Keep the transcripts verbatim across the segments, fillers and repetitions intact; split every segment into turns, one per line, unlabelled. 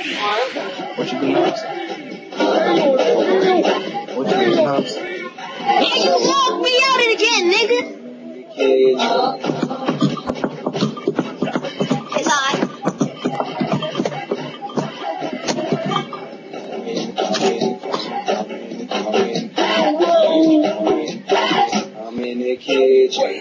What you doing, Hobbs? What you doing, Hobbs?
Yeah, you locked me out it again, nigga. It's alright.
I'm in the kitchen.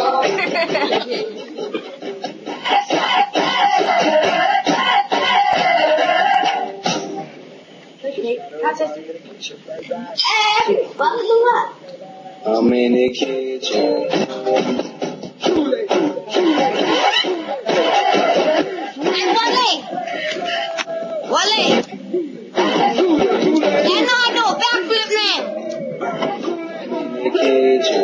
Hey, what was what?
I'm in the kitchen.
Hey, Wale. Wale. Yeah, no, I do a backflip now.
In the kitchen.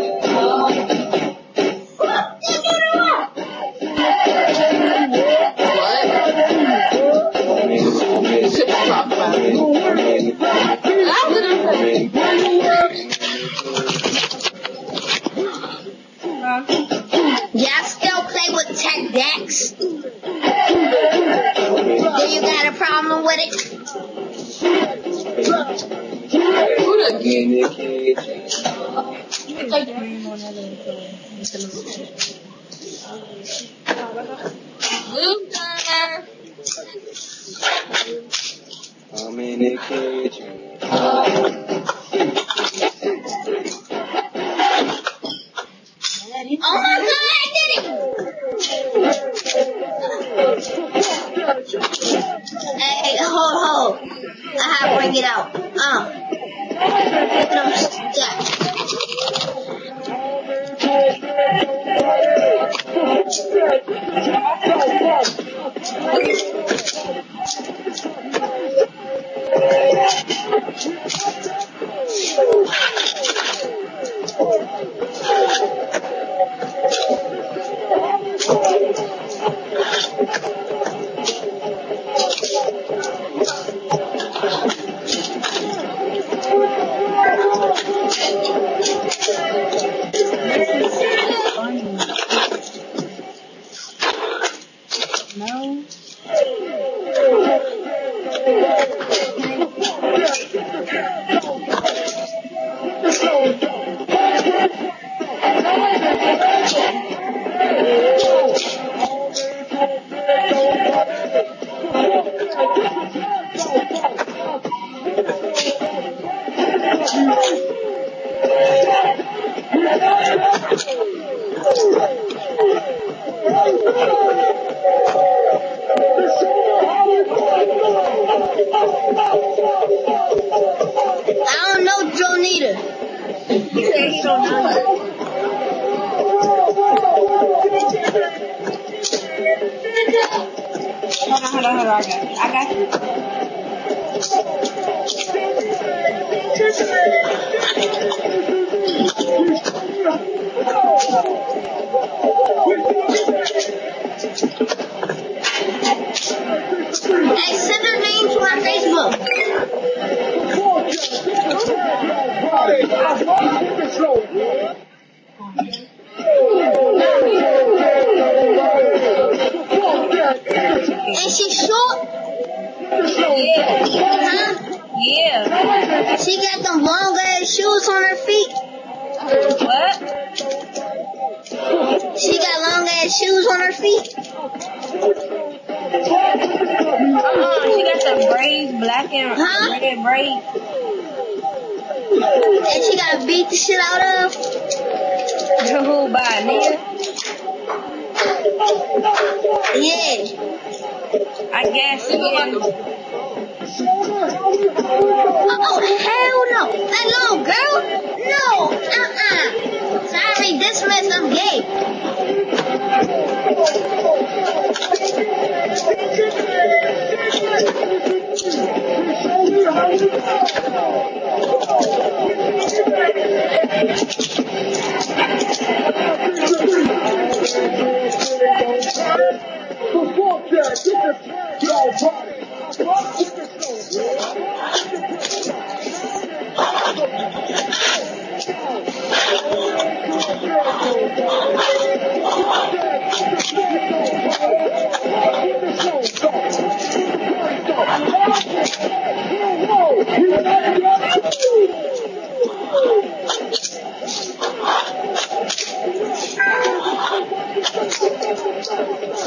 Y'all still play with tech decks? Do you got a problem with it?
In the kitchen. I'm in the kitchen.
Oh my God, I did it! Hey, hey, hold, hold. I have to bring it out. Uh. No, yeah.
No.
I don't know Joe neither.
Hold on, hold on, hold on. I got you. I got you.
Hey, send her name to our Facebook. Is she short?
Yeah.
Huh?
Yeah.
She got them long ass shoes on her feet.
What?
She got long ass shoes on her feet.
Uh-uh. She got the braids, black and
Huh?
red braids.
And she got beat the shit out of.
Who by nigga?
Yeah.
I guess. Yeah.
Oh, hell no. That little girl? No. Uh-uh. Sorry, dismiss, I'm gay.
Go.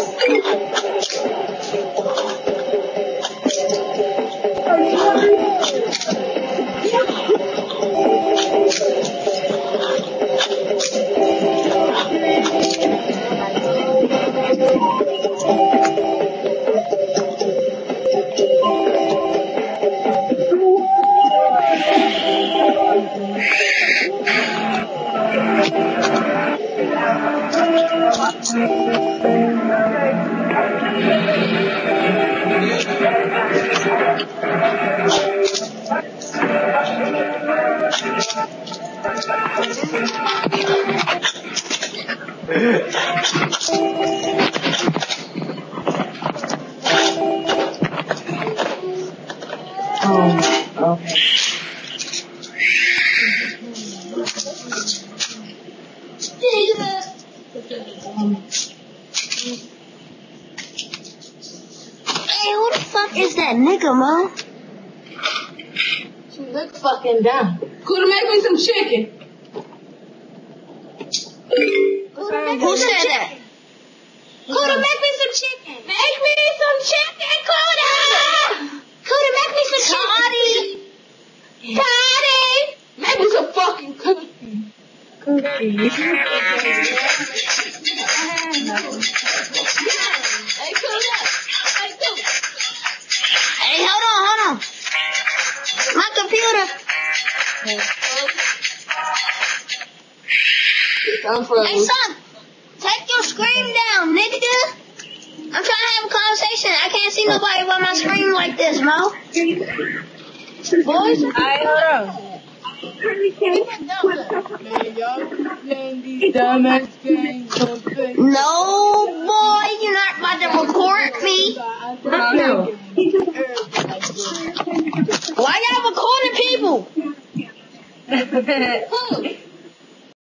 Hey, who the fuck is that nigga, Mo?
She looks fucking dumb. Could make me some chicken.
Who said that?
Coota, make me some chicken. Make me some chicken, Coota. Coota, make me some chicken. Toddy. Make me some fucking cookies. Cookies. Hey, Coota. Hey, Coota.
Hey, hold on, hold on. My computer. Hey, son. Take your screen down, nigga. I'm trying to have a conversation. I can't see nobody with my screen like this, Mo.
Boys, I hold on.
No, boy, you're not about to record me. Why y'all recording people?
Who?